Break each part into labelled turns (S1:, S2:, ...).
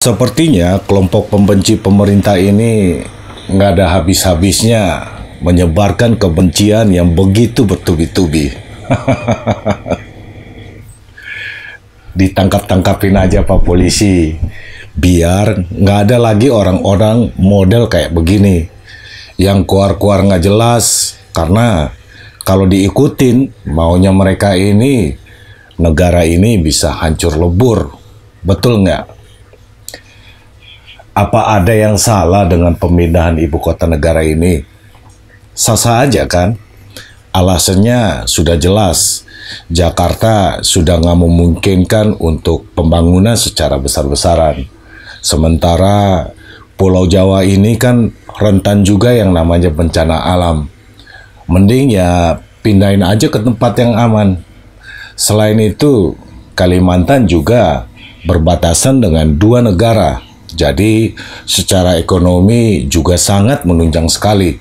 S1: Sepertinya kelompok pembenci pemerintah ini nggak ada habis-habisnya menyebarkan kebencian yang begitu bertubi-tubi. Ditangkap-tangkapin aja Pak Polisi, biar nggak ada lagi orang-orang model kayak begini, yang keluar-keluar nggak jelas, karena kalau diikutin maunya mereka ini, negara ini bisa hancur lebur. Betul nggak? Apa ada yang salah dengan pemindahan ibu kota negara ini? Sah-sah aja kan? Alasannya sudah jelas. Jakarta sudah nggak memungkinkan untuk pembangunan secara besar-besaran. Sementara Pulau Jawa ini kan rentan juga yang namanya bencana alam. Mending ya pindahin aja ke tempat yang aman. Selain itu, Kalimantan juga berbatasan dengan 2 negara. Jadi, secara ekonomi juga sangat menunjang sekali.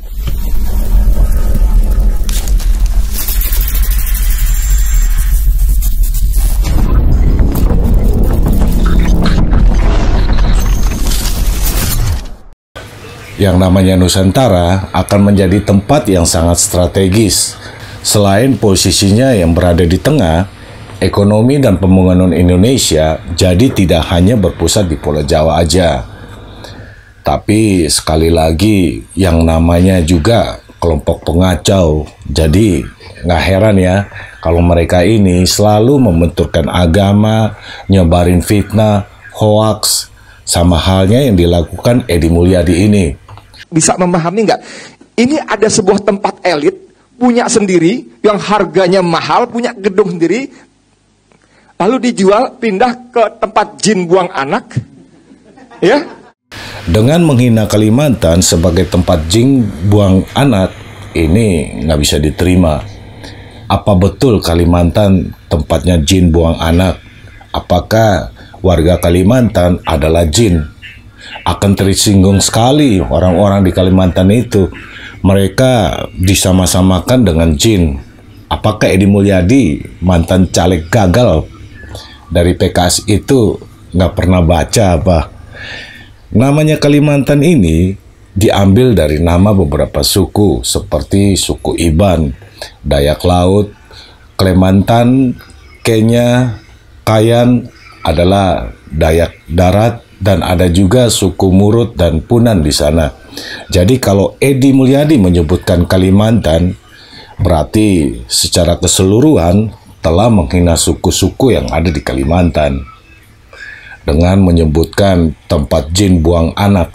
S1: Yang namanya Nusantara akan menjadi tempat yang sangat strategis. Selain posisinya yang berada di tengah, ekonomi dan pembangunan Indonesia jadi tidak hanya berpusat di Pulau Jawa aja. Tapi sekali lagi yang namanya juga kelompok pengacau. Jadi nggak heran ya kalau mereka ini selalu membenturkan agama, nyebarin fitnah, hoaks, sama halnya yang dilakukan Edi Mulyadi ini.
S2: Bisa memahami nggak? Ini ada sebuah tempat elit, punya sendiri, yang harganya mahal, punya gedung sendiri, lalu dijual, pindah ke tempat jin buang anak, ya?
S1: Dengan menghina Kalimantan sebagai tempat jin buang anak, ini nggak bisa diterima. Apa betul Kalimantan tempatnya jin buang anak? Apakah warga Kalimantan adalah jin? Akan tersinggung sekali orang-orang di Kalimantan itu. Mereka disama-samakan dengan jin. Apakah Edi Mulyadi, mantan caleg gagal dari PKS itu, nggak pernah baca apa? Namanya Kalimantan ini diambil dari nama beberapa suku, seperti suku Iban, Dayak Laut, Kalimantan, Kenya, Kayan adalah Dayak Darat, dan ada juga suku Murut dan Punan di sana. Jadi kalau Edi Mulyadi menyebutkan Kalimantan, berarti secara keseluruhan telah menghina suku-suku yang ada di Kalimantan dengan menyebutkan tempat jin buang anak.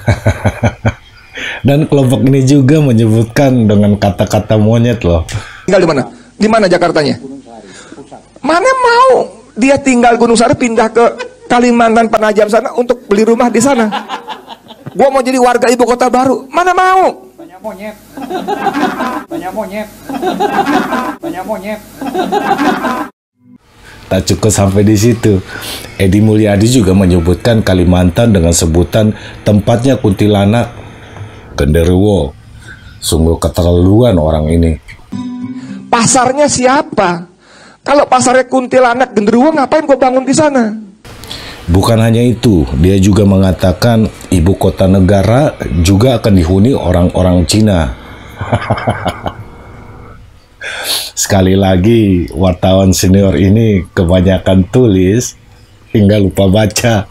S1: Dan kelompok ini juga menyebutkan dengan kata-kata monyet loh.
S2: Tinggal di mana? Di mana Jakartanya? Mana mau dia tinggal Gunung Sari pindah ke Kalimantan Penajam sana untuk beli rumah di sana. Gua mau jadi warga ibu kota baru. Mana mau?
S3: Banyak monyet. Banyak monyet. Banyak monyet.
S1: Tak cukup sampai di situ. Edi Mulyadi juga menyebutkan Kalimantan dengan sebutan tempatnya kuntilanak, genderuwo. Sungguh keterlaluan orang ini.
S2: Pasarnya siapa? Kalau pasarnya kuntilanak, genderuwo, ngapain gua bangun di sana?
S1: Bukan hanya itu, dia juga mengatakan ibu kota negara juga akan dihuni orang-orang Cina. Sekali lagi, wartawan senior ini kebanyakan tulis hingga lupa baca.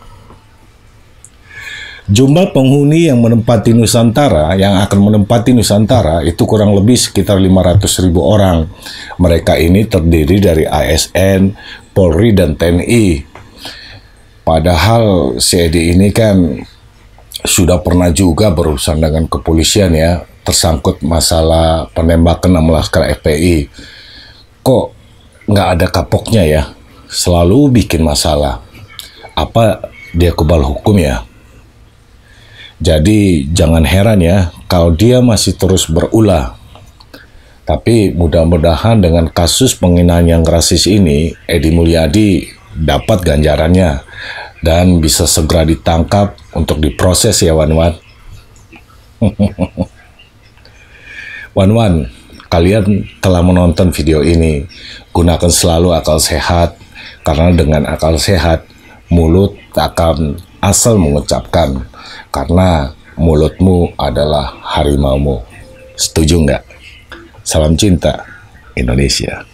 S1: Jumlah penghuni yang menempati Nusantara, yang akan menempati Nusantara itu kurang lebih sekitar 500.000 orang. Mereka ini terdiri dari ASN, Polri, dan TNI. Padahal si Edi ini kan sudah pernah juga berurusan dengan kepolisian ya, tersangkut masalah penembakan 6 laskar FPI. Kok nggak ada kapoknya ya? Selalu bikin masalah. Apa dia kebal hukum ya? Jadi jangan heran ya kalau dia masih terus berulah. Tapi mudah-mudahan dengan kasus penghinaan yang rasis ini, Edi Mulyadi dapat ganjarannya dan bisa segera ditangkap untuk diproses ya Wan-Wan. Wan-Wan, kalian telah menonton video ini. Gunakan selalu akal sehat, karena dengan akal sehat mulut akan asal mengucapkan karena mulutmu adalah harimaumu. Setuju nggak? Salam cinta Indonesia.